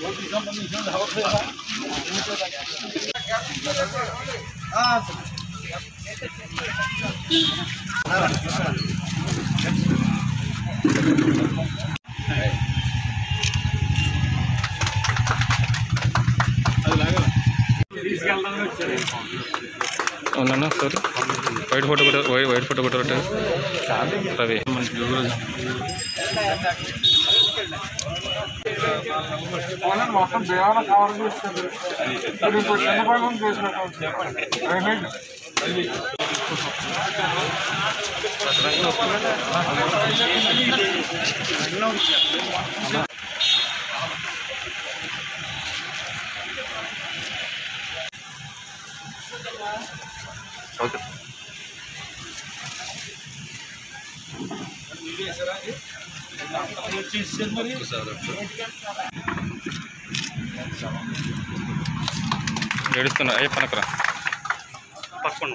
అవునా sir white photo కూడా white photo కూడా రవి మొత్తం దేవాల కవర్ చేస్తుంది చిన్న భాగం చేసినట్టు ఓకే ఏడుస్తున్నా అయ్యే పనకరా పక్కన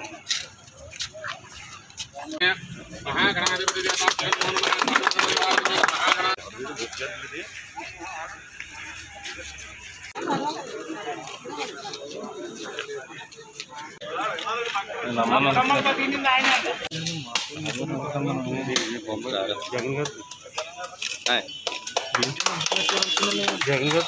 జగన్ గారు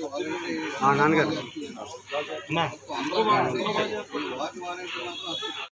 నాన్నగారు